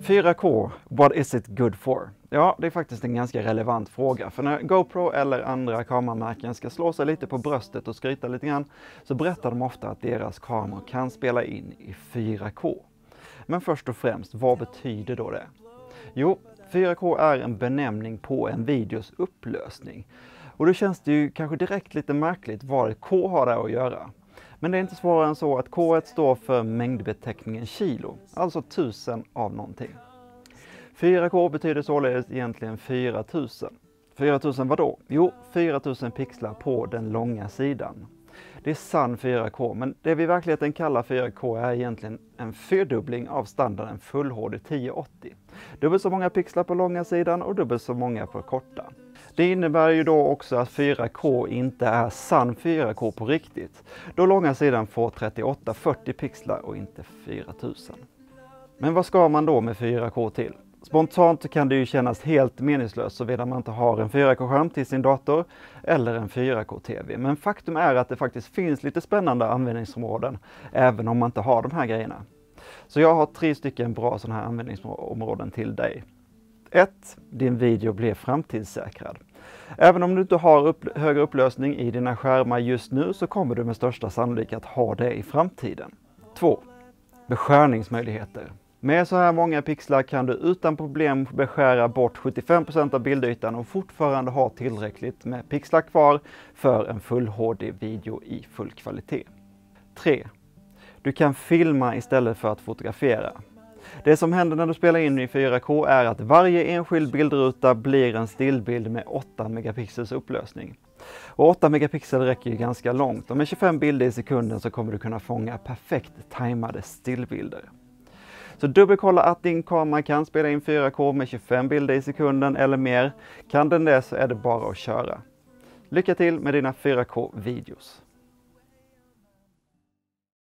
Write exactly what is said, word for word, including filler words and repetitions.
fyra K, what is it good for? Ja, det är faktiskt en ganska relevant fråga. För när GoPro eller andra kameramärken ska slå sig lite på bröstet och skryta lite grann, så berättar de ofta att deras kameror kan spela in i fyra K. Men först och främst, vad betyder då det? Jo, fyra K är en benämning på en videos upplösning. Och då känns det ju kanske direkt lite märkligt vad K har där att göra. Men det är inte svårare än så att K ett står för mängdbeteckningen kilo, alltså tusen av någonting. fyra K betyder således egentligen fyra tusen. fyra tusen vad då? Jo, fyra tusen pixlar på den långa sidan. Det är sann fyra K, men det vi i verkligheten kallar fyra K är egentligen en fyrdubbling av standarden Full H D tio åttio. Dubbelt så många pixlar på långa sidan och dubbelt så många på korta. Det innebär ju då också att fyra K inte är sann fyra K på riktigt, då långa sidan får trettioåtta fyrtio pixlar och inte fyra tusen. Men vad ska man då med fyra K till? Spontant kan det ju kännas helt meningslöst såvida man inte har en fyra K-skärm till sin dator eller en fyra K-T V. Men faktum är att det faktiskt finns lite spännande användningsområden även om man inte har de här grejerna. Så jag har tre stycken bra sådana här användningsområden till dig. ett. Din video blir framtidssäkrad. Även om du inte har upp, högre upplösning i dina skärmar just nu så kommer du med största sannolikhet att ha det i framtiden. två. Beskärningsmöjligheter. Med så här många pixlar kan du utan problem beskära bort sjuttiofem procent av bildytan och fortfarande ha tillräckligt med pixlar kvar för en Full H D-video i full kvalitet. tre. Du kan filma istället för att fotografera. Det som händer när du spelar in i fyra K är att varje enskild bildruta blir en stillbild med åtta megapixels upplösning. Och åtta megapixel räcker ju ganska långt och med tjugofem bilder i sekunden så kommer du kunna fånga perfekt tajmade stillbilder. Så dubbelkolla att din kamera kan spela in fyra K med tjugofem bilder i sekunden eller mer. Kan den det så är det bara att köra. Lycka till med dina fyra K-videos!